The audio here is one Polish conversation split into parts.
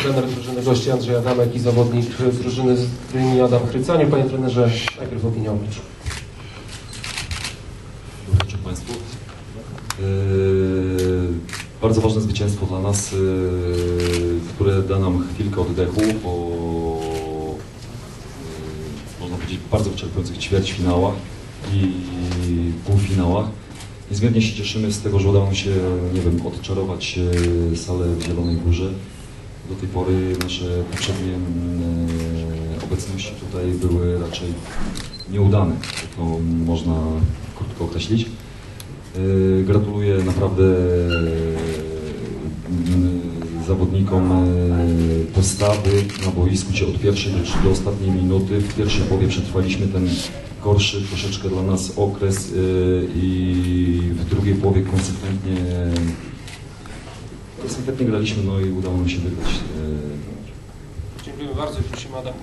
trener drużyny gości Andrzej Adamek i zawodnik drużyny z Gdyni Adam Chrycaniuk. Panie trenerze, najpierw opinia o meczu. Dobry wieczór Państwu. Bardzo ważne zwycięstwo dla nas, które da nam chwilkę oddechu po, można powiedzieć, bardzo wyczerpujących ćwierćfinałach i półfinałach. Niezmiernie się cieszymy z tego, że udało nam się, nie wiem, odczarować salę w Zielonej Górze. Do tej pory nasze poprzednie obecności tutaj były raczej nieudane, to można krótko określić. Gratuluję naprawdę zawodnikom postawy na boisku, gdzie od pierwszej do ostatniej minuty. W pierwszej połowie przetrwaliśmy ten gorszy troszeczkę dla nas okres i w drugiej połowie konsekwentnie graliśmy, no i udało nam się wygrać. Dziękujemy bardzo i prosimy Adam.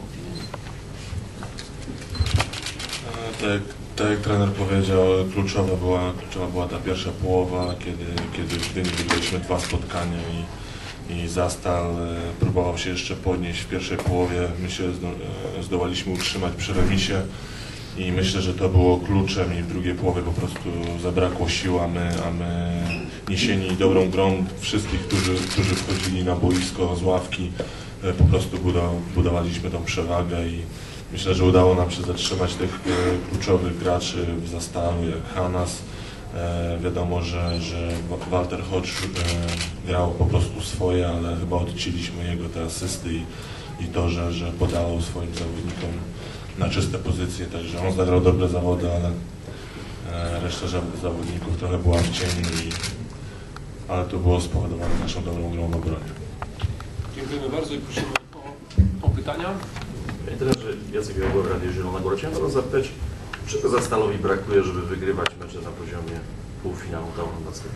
Tak jak trener powiedział, kluczowa była ta pierwsza połowa, kiedy w Gdyni wygraliśmy 2 spotkania i Zastal próbował się jeszcze podnieść w pierwszej połowie. Myślę, że zdołaliśmy utrzymać przy remisie i myślę, że to było kluczem i w drugiej połowie po prostu zabrakło sił, a my niesieni dobrą grą wszystkich, którzy wchodzili na boisko z ławki, po prostu budowaliśmy tą przewagę i myślę, że udało nam się zatrzymać tych kluczowych graczy w Zastalu, jak Hanas. Wiadomo, że Walter Hodge grał po prostu swoje, ale chyba odcięliśmy jego te asysty i to, że podawał swoim zawodnikom na czyste pozycje, także on zagrał dobre zawody, ale reszta zawodników trochę była w cieniu, ale to było spowodowane naszą dobrą grą w obronie. Dziękujemy bardzo i prosimy o pytania. Panie trenerze, Jacek Jałgowa, Radio Zielona Góra. Chciałem Pana zapytać, czego Zastalowi brakuje, żeby wygrywać mecze na poziomie półfinału Tauronowskiego?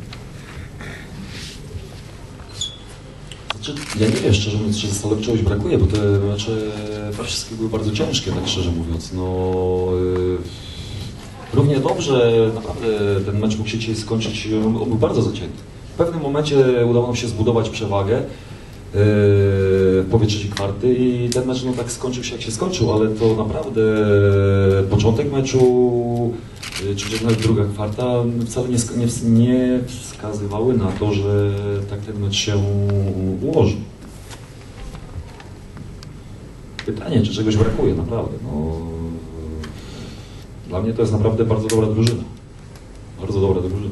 Znaczy, ja nie wiem, szczerze mówiąc, czy Zastalowi czegoś brakuje, bo te mecze wszystkie były bardzo ciężkie, tak szczerze mówiąc. No, równie dobrze naprawdę ten mecz mógł się dzisiaj skończyć, on był bardzo zacięty. W pewnym momencie udało nam się zbudować przewagę w połowie trzeciej kwarty i ten mecz no tak skończył się jak się skończył, ale to naprawdę początek meczu, czy nawet druga kwarta wcale nie wskazywały na to, że tak ten mecz się ułoży. Pytanie, czy czegoś brakuje, naprawdę. No, dla mnie to jest naprawdę bardzo dobra drużyna. Bardzo dobra drużyna.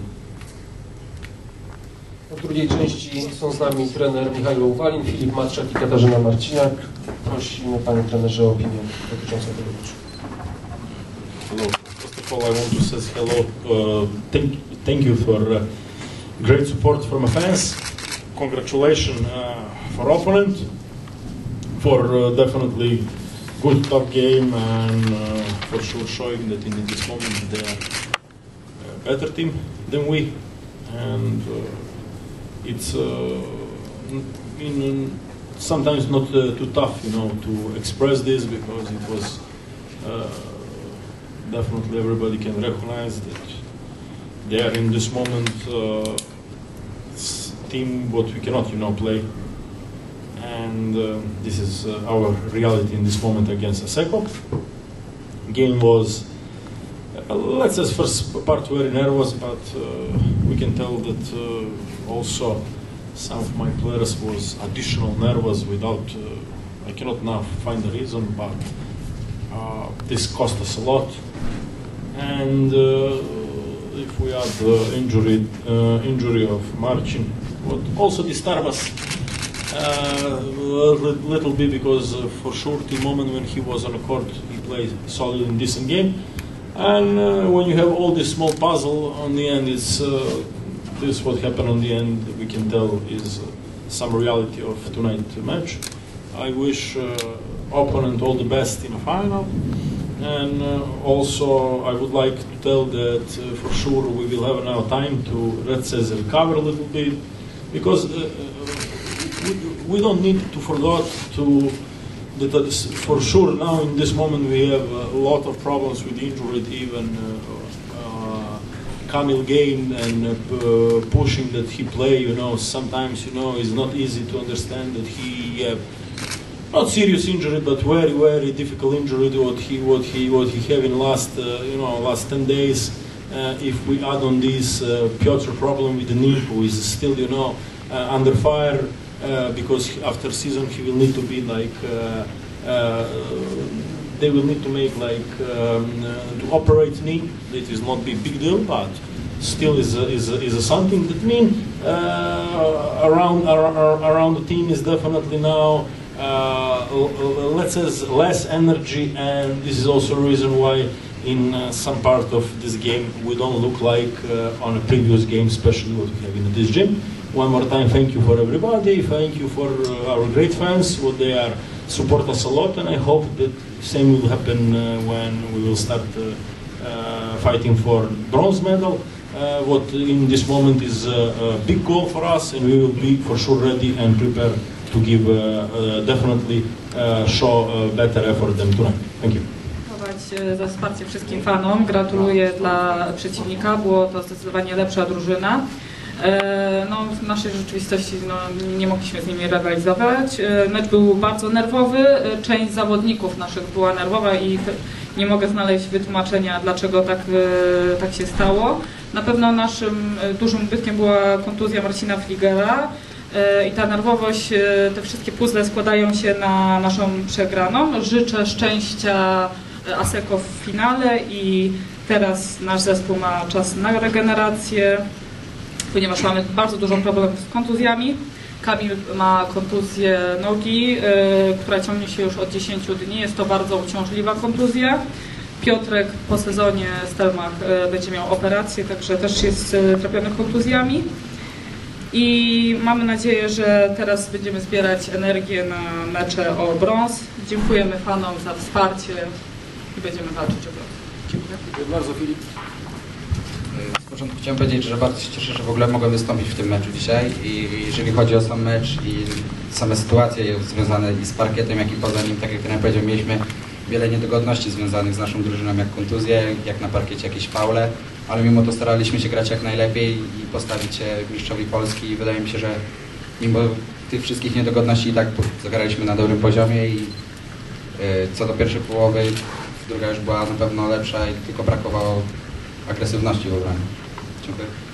W drugiej części są z nami trener Michał Uwalin, Filip Matczak i Katarzyna Marciniak. Prosimy Panie trenerze o opinię dotyczącą tego meczu. Hello. First of all, I want to say hello. Thank you for great support from fans. Congratulations for opponent, for definitely good tough game and for sure showing that in this moment they are a better team than we. And it's sometimes not too tough, to express this because it was definitely everybody can recognize that they are in this moment team what we cannot, play, and this is our reality in this moment against Asseco. Game was, let's say, first part very nervous, but we can tell that also some of my players was additional nervous without, I cannot now find the reason, but this cost us a lot. And if we add the injury of Marcin, what also disturbed us a little bit, because for sure the moment when he was on the court he played solid and decent game. And when you have all this small puzzle, on the end, it's this what happened on the end. We can tell is some reality of tonight's match. I wish opponent all the best in the final, and also I would like to tell that for sure we will have now time to, let's say, recover a little bit, because we don't need to forget to. That for sure now in this moment we have a lot of problems with injury, even Kamil game and pushing that he play, you know, sometimes, you know, it's not easy to understand that he not serious injury, but very, very difficult injury to what he have in last, you know, last 10 days. If we add on this Piotr problem with the knee, who is still, you know, under fire, because after season he will need to be like, they will need to make like to operate knee. It is not be big deal, but still is something that mean around the team is definitely now let's say less energy, and this is also a reason why in some part of this game we don't look like on a previous game, especially what we have in this gym. One more time, thank you for everybody, thank you for our great fans, what they are support us a lot, and I hope that same will happen when we will start fighting for bronze medal. What in this moment is a big goal for us, and we will be for sure ready and prepared to give definitely show better effort than tonight. Thank you. Za wsparcie wszystkim fanom. Gratuluję dla przeciwnika, było to zdecydowanie lepsza drużyna. No, w naszej rzeczywistości no, nie mogliśmy z nimi rywalizować. Mecz był bardzo nerwowy, część zawodników naszych była nerwowa i nie mogę znaleźć wytłumaczenia, dlaczego tak się stało. Na pewno naszym dużym ubytkiem była kontuzja Marcina Fligera i ta nerwowość, te wszystkie puzzle składają się na naszą przegraną. Życzę szczęścia Asseco w finale i teraz nasz zespół ma czas na regenerację, ponieważ mamy bardzo dużo problemów z kontuzjami. Kamil ma kontuzję nogi, która ciągnie się już od 10 dni. Jest to bardzo uciążliwa kontuzja. Piotrek po sezonie Stelmach będzie miał operację, także też jest trapiony kontuzjami. I mamy nadzieję, że teraz będziemy zbierać energię na mecze o brąz. Dziękujemy fanom za wsparcie i będziemy walczyć o brąz. Dziękuję. Dziękuję bardzo, Filip. Z początku chciałem powiedzieć, że bardzo się cieszę, że w ogóle mogłem wystąpić w tym meczu dzisiaj i jeżeli chodzi o sam mecz i same sytuacje związane i z parkietem, jak i poza nim, tak jak trener powiedział, mieliśmy wiele niedogodności związanych z naszą drużyną, jak kontuzje, jak na parkiecie jakieś faule, ale mimo to staraliśmy się grać jak najlepiej i postawić się mistrzowi Polski i wydaje mi się, że mimo tych wszystkich niedogodności i tak zagraliśmy na dobrym poziomie i co do pierwszej połowy, druga już była na pewno lepsza i tylko brakowało agresywności w obronie. Dziękuję.